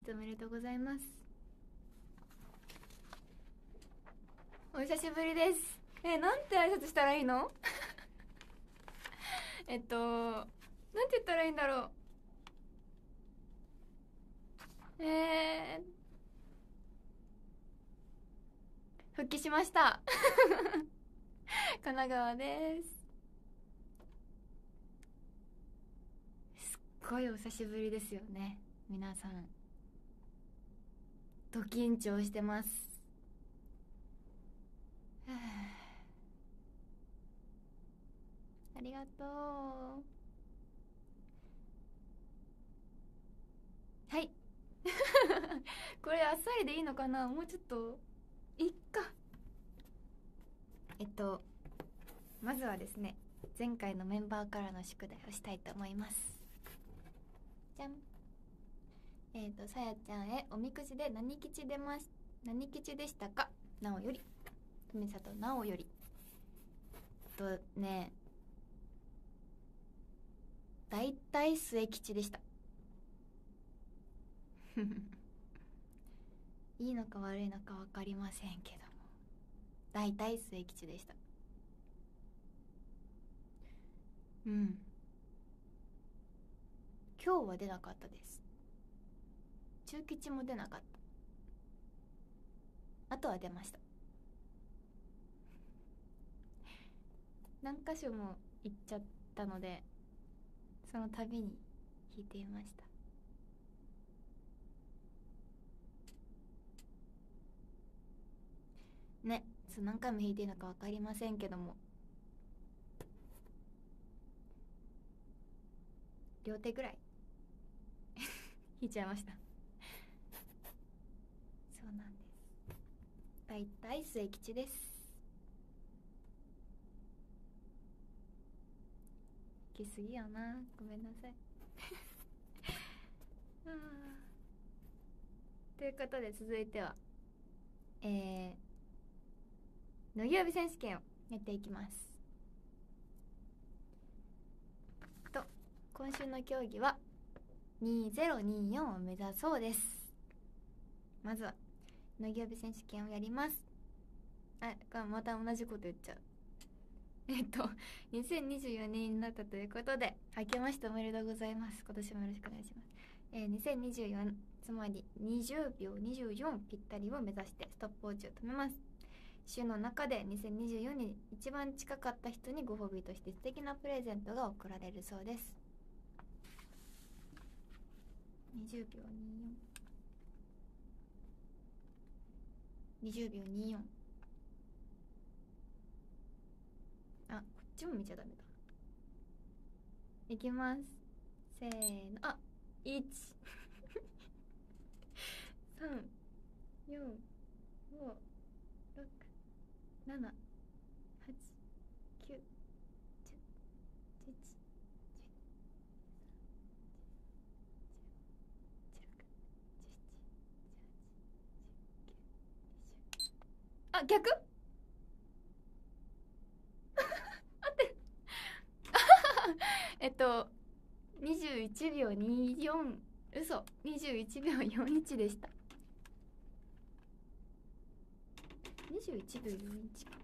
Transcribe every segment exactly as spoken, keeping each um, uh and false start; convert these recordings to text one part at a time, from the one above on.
おめでとうございます。お久しぶりです。え、なんて挨拶したらいいのえっとなんて言ったらいいんだろう。えー、復帰しました神奈川です。すっごいお久しぶりですよね、皆さん。ド緊張してます。ありがとう。はいこれあっさりでいいのかな、もうちょっといっか。えっとまずはですね、前回のメンバーからの宿題をしたいと思います。じゃん。えっ、ー、とさやちゃんへ、おみくじで何吉出ます何吉でしたか。なおより、富里なおより。とね、だいたい末吉でしたいいのか悪いのか分かりませんけども、だいたい末吉でした。うん、今日は出なかったです。中吉も出なかった。あとは出ました。何箇所も行っちゃったので、その度に引いていました。ね、そう何回も引いていいのか分かりませんけども、両手ぐらい引いちゃいましたそうなんです。だいたい末吉です。引きすぎよな、ごめんなさいということで、続いてはえー、乃木曜日選手権をやっていきます。と今週の競技はにせんにじゅうよんを目指そうです。まずは乃木曜日選手権をやります。あ、また同じこと言っちゃう。えっとにせんにじゅうよねんになったということで、明けましておめでとうございます。今年もよろしくお願いします。えー、にせんにじゅうよん、つまりにじゅうびょうにじゅうよんぴったりを目指してストップウォッチを止めます。週の中でにせんにじゅうよんに一番近かった人にご褒美として素敵なプレゼントが贈られるそうです。にじゅうびょうにじゅうよん、にじゅうびょうにじゅうよん。あ、こっちも見ちゃダメだ。いきます。せーの、あ、いち さん よん ご ろく なな はち きゅう じゅう じゅういち じゅうに じゅうはち じゅうきゅう じゅうはち じゅうきゅう じゅうはち じゅうきゅう じゅうはち じゅうきゅう。あ、逆合ってるえっとにじゅういちびょうにじゅうよん、嘘、にじゅういちびょうよんじゅういちでした。にじゅういちびょうよんじゅういちか。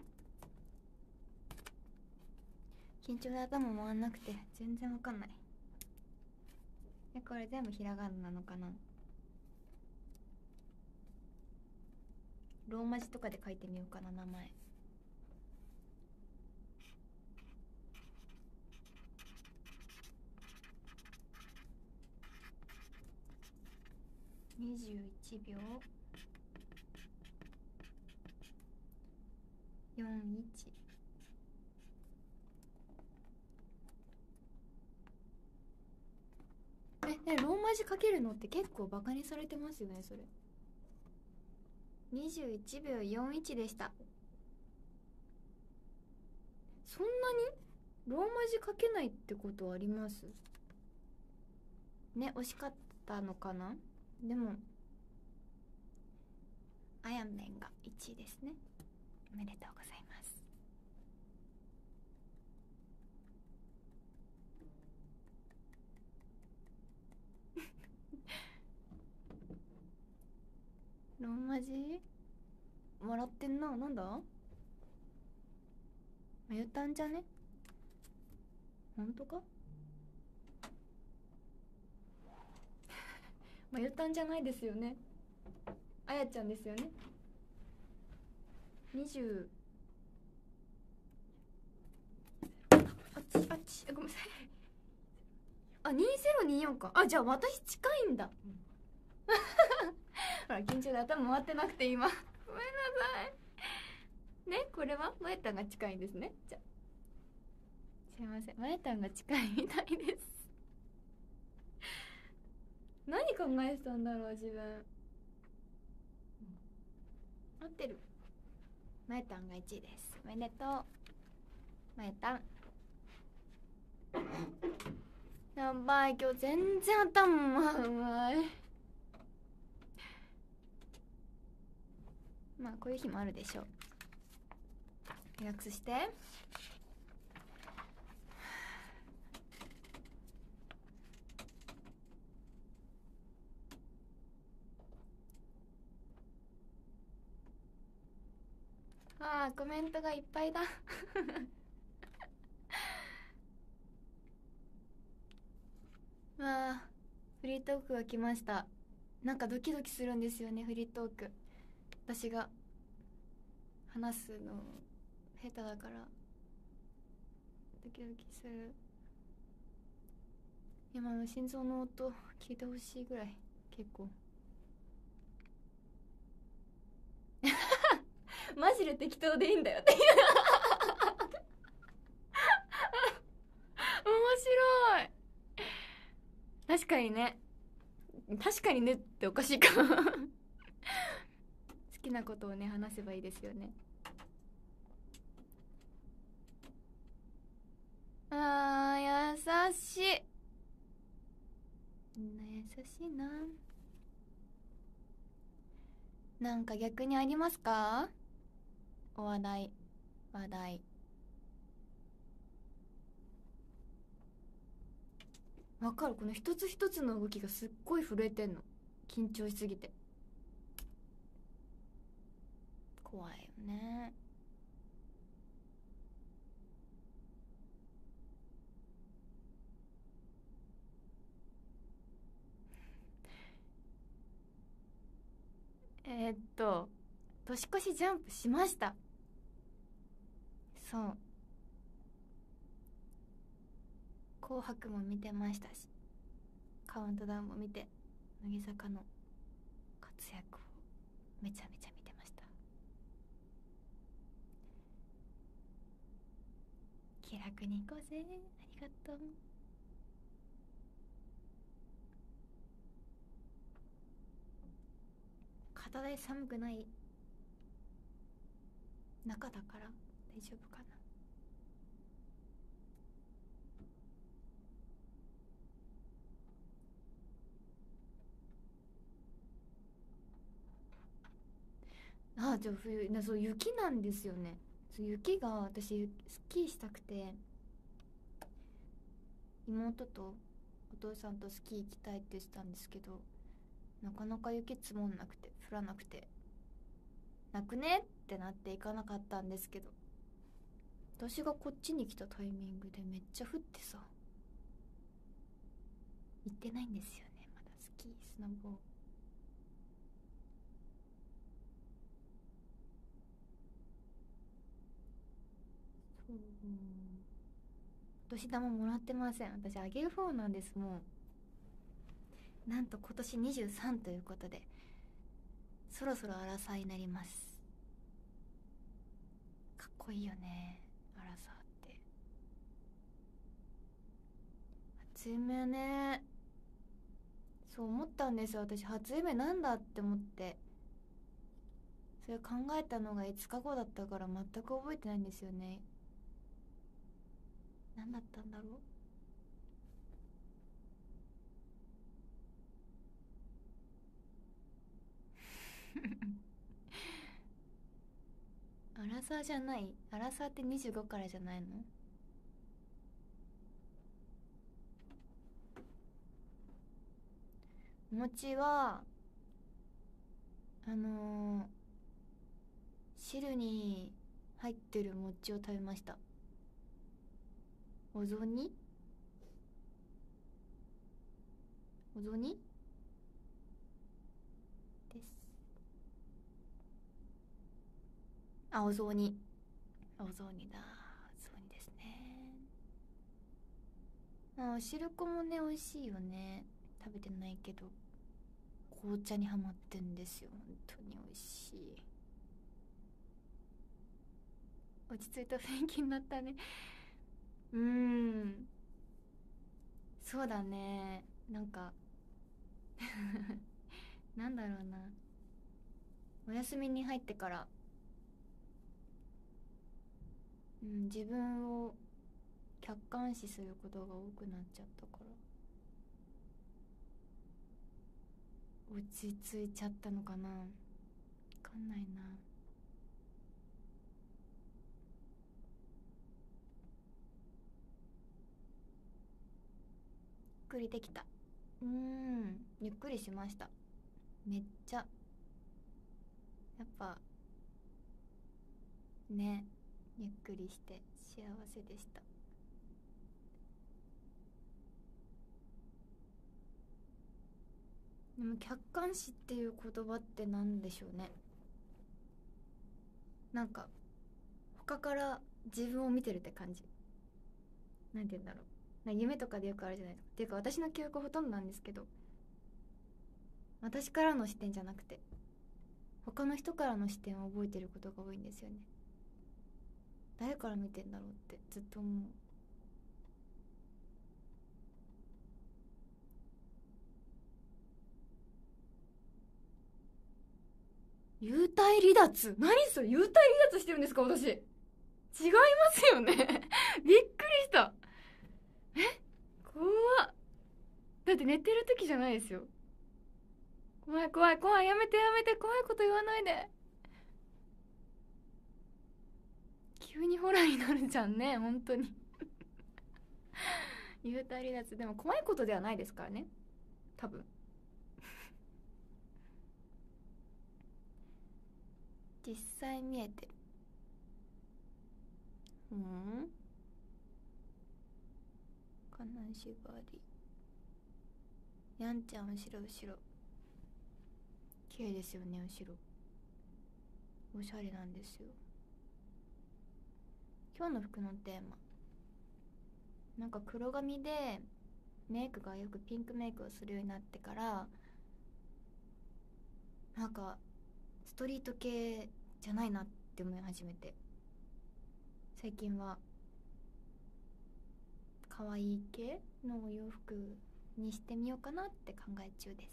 緊張で頭回んなくて全然わかんない。え、これ全部ひらがななのかな。ローマ字とかで書いてみようかな、名前。にじゅういちびょうよんじゅういち。ええ、ローマ字書けるのって結構バカにされてますよね、それ。にじゅういちびょうよんじゅういちでした。そんなにローマ字書けないってことありますね。惜しかったのかな。でもあやめんがいちいですね。おめでとうございます。 ロンマジ笑ってんな。なんだ言ったんじゃね。ほんとかまゆたんじゃないですよね。あやちゃんですよね。にじゅう、あっちあっち、ごめんなさい。あ、にせんにじゅうよんか。あ、じゃあ私近いんだ、うん、ほら緊張で頭回ってなくて今ごめんなさいね。これはまゆたんが近いんですね。じゃあすいません、まゆたんが近いみたいです何考えてたんだろう自分、うん、合ってる。まゆたんがいちいです。おめでとうまゆたん。やばい、今日全然頭うまい。まあこういう日もあるでしょう。リラックスして。あーコメントがいっぱいだわあフリートークが来ました。なんかドキドキするんですよね、フリートーク。私が話すの下手だからドキドキする。今の心臓の音聞いてほしいぐらい結構マジで適当でいいんだよっていう面白い。確かにね、確かにねっておかしいか好きなことをね話せばいいですよね。あー優しい、みんな優しいな。なんか逆にありますか？お話題話題わかる。この一つ一つの動きがすっごい震えてんの、緊張しすぎて。怖いよね。えー、っと年越しジャンプしました。そう紅白も見てましたし、カウントダウンも見て、乃木坂の活躍をめちゃめちゃ見てました。気楽に行こうぜ。ありがとう。肩で寒くない？中だから大丈夫かな。あーじゃあ冬な、そう雪なんですよね。そう雪が私スキーしたくて、妹とお父さんとスキー行きたいって言ってたんですけど、なかなか雪積もんなくて降らなくて、なくねってなって行かなかったんですけど、私がこっちに来たタイミングでめっちゃ降ってさ、行ってないんですよねまだスキースノボー。そう、お年玉もらってません。私あげる方なんです。もうなんと今年にじゅうさんということで、そろそろアラサーになります。かっこいいよねアラサーって。初夢ね、そう思ったんですよ。私初夢なんだって思って、それ考えたのがいつかごだったから全く覚えてないんですよね。何だったんだろうアラサーじゃない？アラサーってにじゅうごからじゃないの？お餅はあのー、汁に入ってる餅を食べました。お雑煮お雑煮です。あ、お雑煮お雑煮だ。お雑煮ですね。あ、お汁粉もね美味しいよね。食べてないけど紅茶にハマってんですよ。本当に美味しい。落ち着いた雰囲気になったね。うーん、そうだね。なんかなんだろうな、お休みに入ってから、うん、自分を客観視することが多くなっちゃったから落ち着いちゃったのかな。わかんないな。ゆっくりできた。うーん、ゆっくりしました。めっちゃやっぱね、ゆっくりして幸せでした。でも客観視っていう言葉って何でしょうね。なんか他から自分を見てるって感じ。なんて言うんだろう、な夢とかでよくあるじゃないですか。っていうか私の記憶ほとんどなんですけど、私からの視点じゃなくて他の人からの視点を覚えてることが多いんですよね。誰から見てんだろうってずっと思う。幽体離脱、何それ、幽体離脱してるんですか私。違いますよねびっくりした。え、怖っ。だって寝てる時じゃないですよ。怖い怖い怖い、やめてやめて、怖いこと言わないで。急にホラーになるじゃんね本当に幽体離脱でも怖いことではないですからね多分実際見えてる。うん、金縛り、やんちゃん後ろ後ろ、綺麗ですよね後ろ。おしゃれなんですよ。今日の服のテーマ、なんか黒髪でメイクがよくピンクメイクをするようになってから、なんかストリート系じゃないなって思い始めて、最近は可愛い系のお洋服にしてみようかなって考え中です。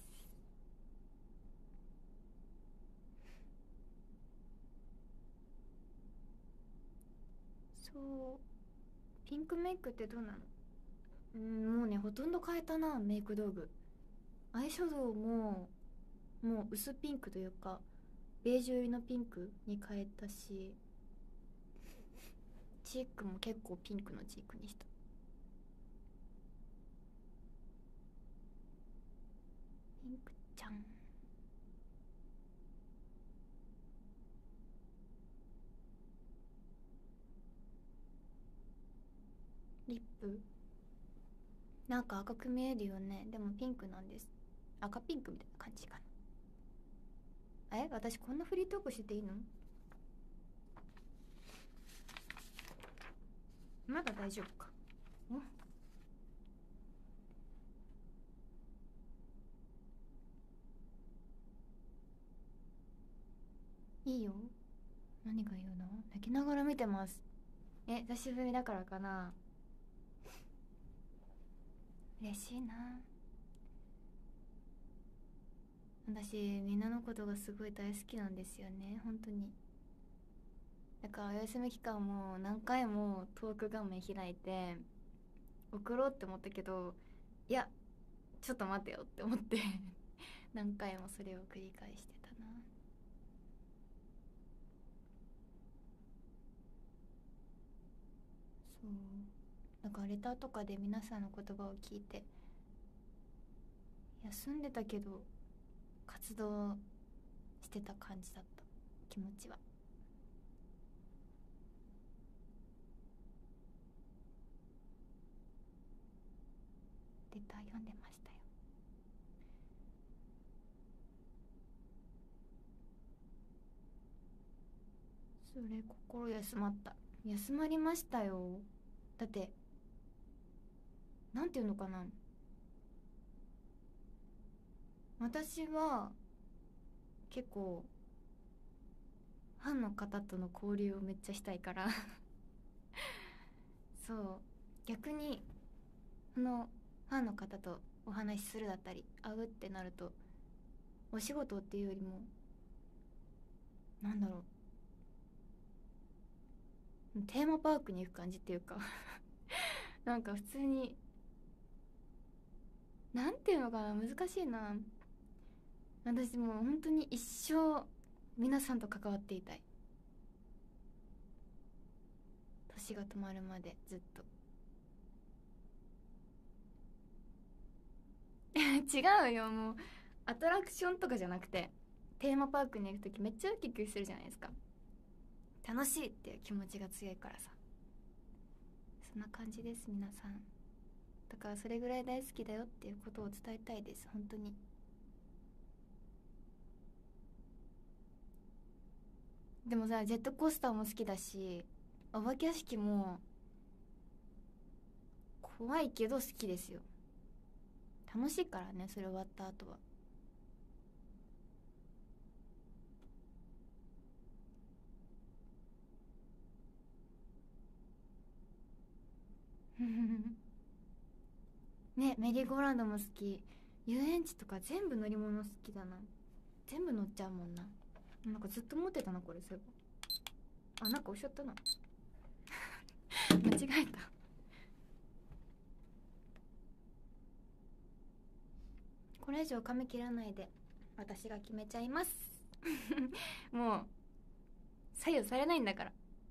そう、ピンクメイクってどうなの？うん、もうねほとんど変えたな。メイク道具、アイシャドウももう薄ピンクというかベージュ寄りのピンクに変えたし、チークも結構ピンクのチークにした。ピンクちゃん。リップなんか赤く見えるよね。でもピンクなんです。赤ピンクみたいな感じかな。え、私こんなフリートークしてていいの？まだ大丈夫か。いいよ。何が言うの？泣きながら見てます。え、久しぶりだからかな。嬉しいな。私みんなのことがすごい大好きなんですよね本当に。だからお休み期間も何回もトーク画面開いて送ろうって思ったけど、いやちょっと待てよって思って何回もそれを繰り返してたな。そう、だからレターとかで皆さんの言葉を聞いて、休んでたけど活動ししてた感じだった、気持ちは。レター読んでましたよ。それ心休まった。休まりましたよ。だってなんていうのかな、私は結構ファンの方との交流をめっちゃしたいからそう逆にそのファンの方とお話しするだったり会うってなると、お仕事っていうよりもなんだろう、テーマパークに行く感じっていうかなんか普通になんていうのかな、難しいな。私もう本当に一生皆さんと関わっていたい、年が止まるまでずっと違うよ、もうアトラクションとかじゃなくて、テーマパークに行く時めっちゃウキウキするじゃないですか。楽しいっていう気持ちが強いからさ、そんな感じです、皆さん。だからそれぐらい大好きだよっていうことを伝えたいです、本当に。でもさ、ジェットコースターも好きだし、お化け屋敷も怖いけど好きですよ。楽しいからね、それ終わった後は。ね、メリーゴーランドも好き。遊園地とか全部乗り物好きだな。全部乗っちゃうもんな。なんかずっと持ってたな、これ。そういえば、あ、なんかおっしゃったな間違えた。これ以上髪切らないで、私が決めちゃいますもう左右されないんだから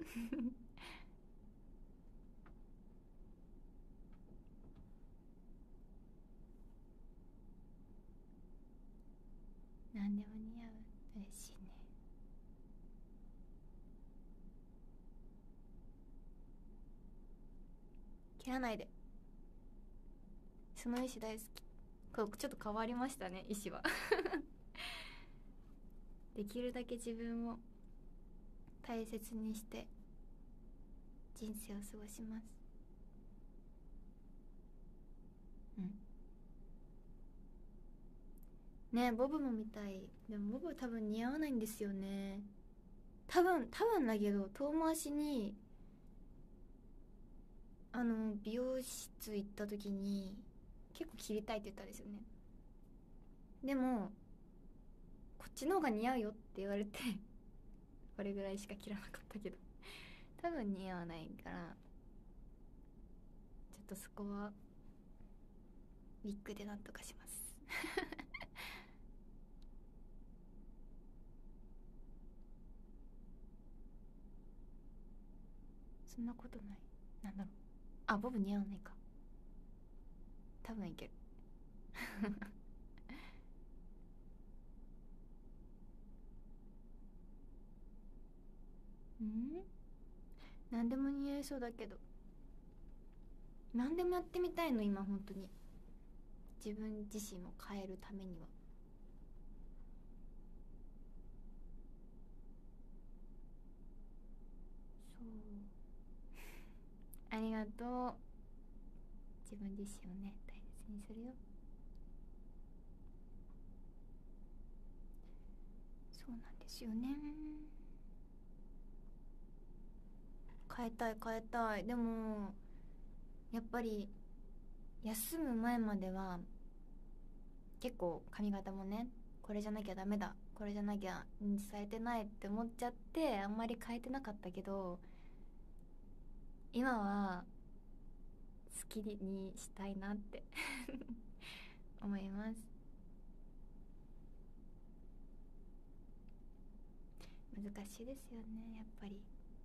何でも似合う。嬉しいね。切らないで、その意志大好き。これちょっと変わりましたね、意志はできるだけ自分を大切にして人生を過ごします。うんねえ、ボブも見たい。でもボブ多分似合わないんですよね。多分多分だけど、遠回しにあの美容室行った時に結構切りたいって言ったんですよね。でもこっちの方が似合うよって言われてこれぐらいしか切らなかったけど、多分似合わないから、ちょっとそこはウィッグでなんとかしますそんなことない。なんだろう、あ、ボブ似合わないか。多分いけるうん何でも似合いそうだけど、何でもやってみたいの今本当に。自分自身を変えるためには。そうありがとう。自分自身をね、大切にするよ。そうなんですよね。変えたい変えたい。でもやっぱり休む前までは結構髪型もね、これじゃなきゃダメだ、これじゃなきゃ認知されてないって思っちゃって、あんまり変えてなかったけど、今は好きにしたいなって思います。難しいですよね、やっぱり。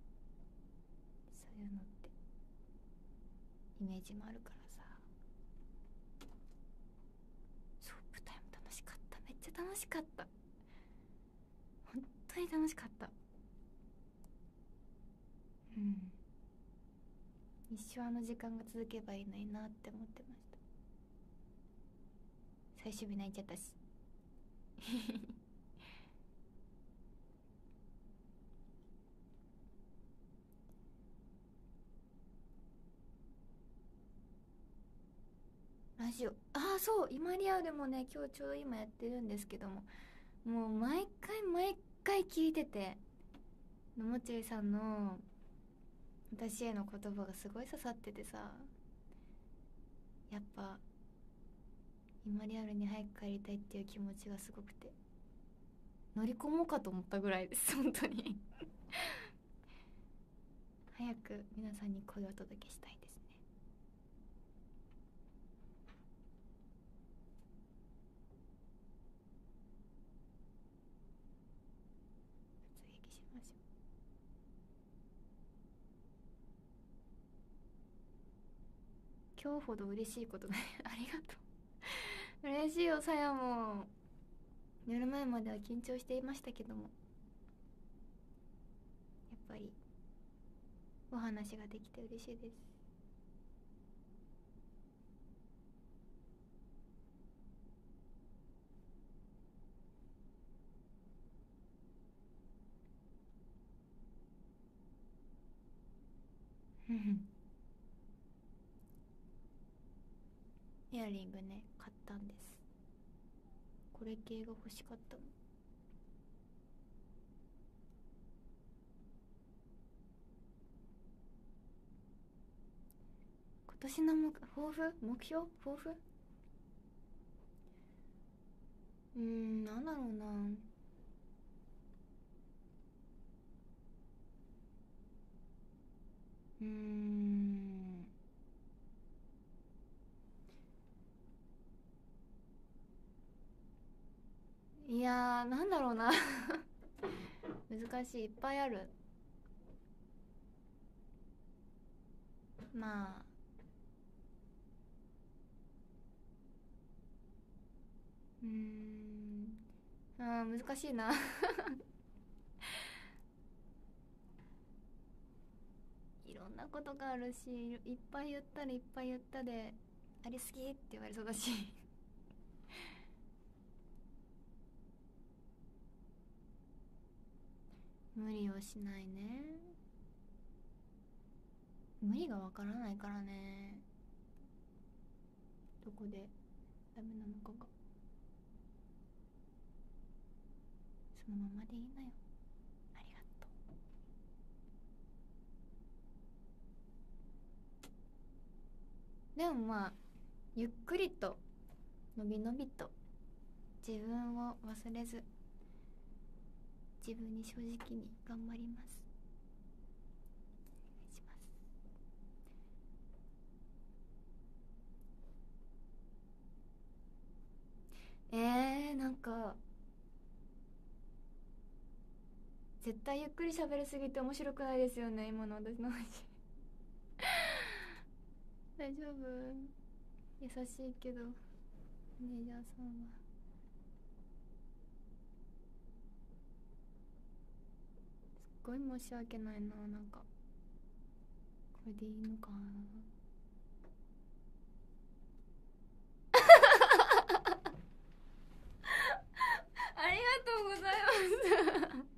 そういうのってイメージもあるからさ。そう、舞台も楽しかった。めっちゃ楽しかった。 当に楽しかった。うん、一生あの時間が続けばいいのになって思ってました。最終日泣いちゃったしラジオ、ああそう、今リアルもね今日ちょうど今やってるんですけども、もう毎回毎回聞いてて、のもちりさんの私への言葉がすごい刺さっててさ、やっぱ今リアルに早く帰りたいっていう気持ちがすごくて乗り込もうかと思ったぐらいです本当に早く皆さんに声をお届けしたいですね。突撃しましょう。今日ほど嬉しいことないありがとう嬉しいよさやも。寝る前までは緊張していましたけども、やっぱりお話ができて嬉しいです。イヤリングね買ったんです。これ系が欲しかったの。今年の目抱負目標抱負、うーん、なんだろうな。うーん、いやー、なんだろうな難しい、いっぱいある。まあうーん、あー難しいないろんなことがあるし、いっぱい言ったらいっぱい言ったでありすぎって言われそうだし無理をしないね。無理がわからないからね、どこでダメなのかが。そのままでいいのよ。ありがとう。でもまあゆっくりとのびのびと自分を忘れず自分に正直に頑張ります。お願いします。えー、なんか絶対ゆっくり喋りすぎて面白くないですよね今の私の話大丈夫？優しいけどマネージャーさんはすっごい申し訳ないな。なんかこれでいいのかなありがとうございます嬉しい。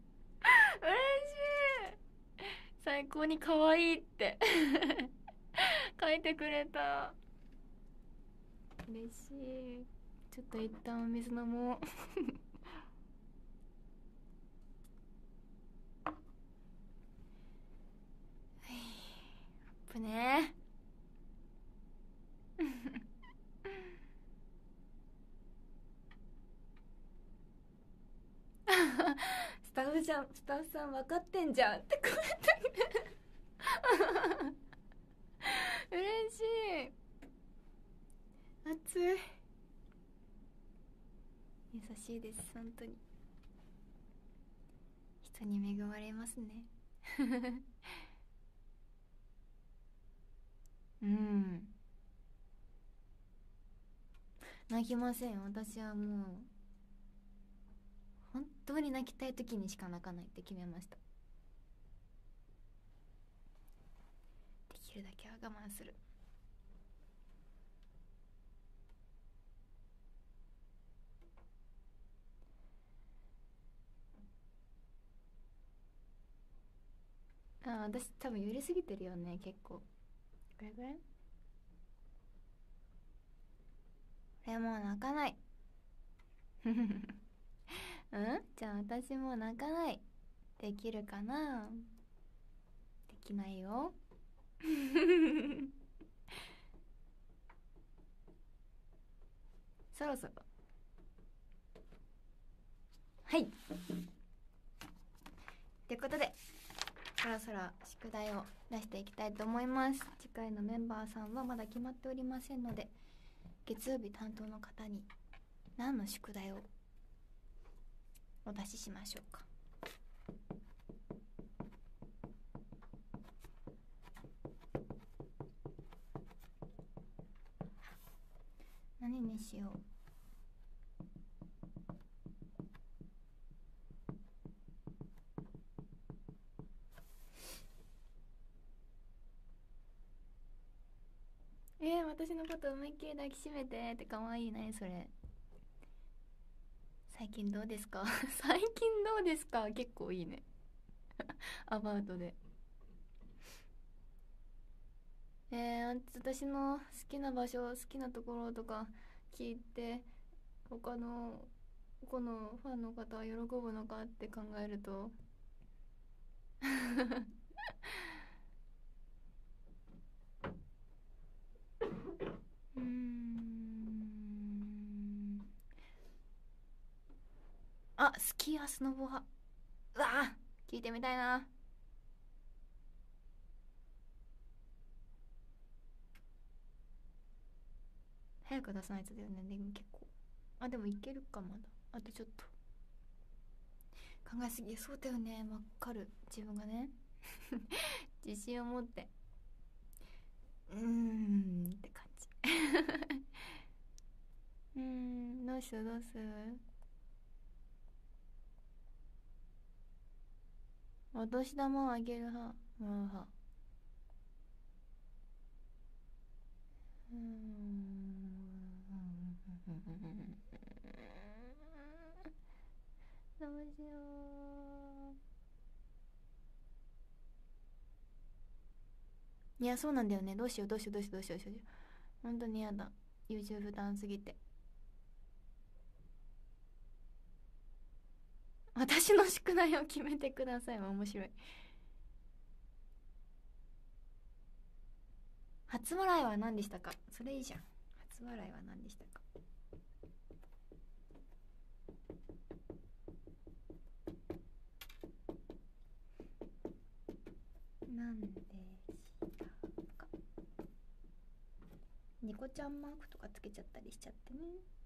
最高に可愛いって書いてくれた。嬉しい。ちょっと一旦お水飲もうアップねスタッフじゃん、スタッフさん分かってんじゃんってコメントに嬉しい。熱い。優しいです本当に。人に恵まれますねうん、泣きません。私はもう本当にに泣きたい時にしか泣かないって決めました。できるだけは我慢する。あ、私多分揺れすぎてるよね、結構。これぐらい。俺もう泣かない。うん、じゃあ私もう泣かない。できるかな。できないよ。そろそろ、はいということで、そろそろ宿題を出していきたいと思います。次回のメンバーさんはまだ決まっておりませんので、月曜日担当の方に何の宿題をお出ししましょうか。何にしよう。えー、私のこと思いっきり抱きしめてってかわいいねそれ。最近どうですか？最近どうですか結構いいね。アバウトで。えー、私の好きな場所、好きなところとか聞いて、他のこのファンの方は喜ぶのかって考えるとうーん、あ、スキーはスノボ派。うわー、聞いてみたいな。早く出さないとだよね。でも結構、あ、でもいけるか。まだあとちょっと。考えすぎ。そうだよね、わかる。自分がね自信を持って、うーんって感じうーん、どうするどうする。お年玉をあげる派、もらう派。うーんどうしよう。いや、そうなんだよね。どうしようどうしようどうしようどうしようどうしよう。本当にやだ。優柔不断すぎて。私の宿題を決めてください。面白い。初笑いは何でしたか。それいいじゃん。初笑いは何でしたか。なんでしたか。ニコちゃんマークとかつけちゃったりしちゃってね。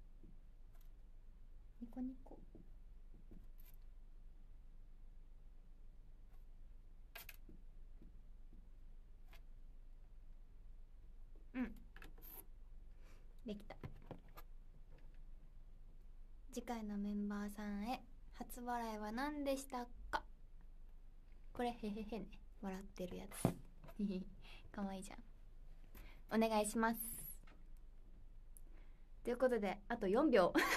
ニコニコ。うん、できた。次回のメンバーさんへ、初笑いは何でしたか。これへへへね、笑ってるやつかわいいじゃん。お願いします。ということで、あとよんびょう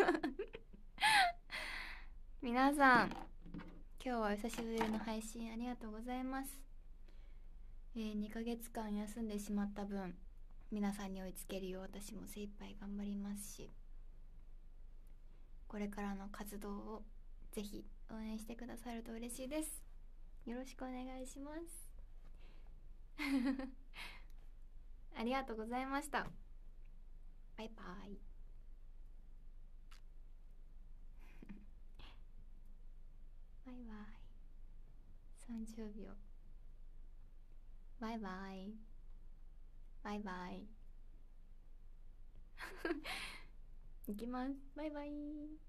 皆さん、今日は久しぶりの配信ありがとうございます。えー、にかげつかん休んでしまった分、皆さんに追いつけるよう私も精一杯頑張りますし、これからの活動をぜひ応援してくださると嬉しいです。よろしくお願いしますありがとうございました。バイバイバイバイ。さんじゅうびょう。バイバイバイバイいきます。バイバイ。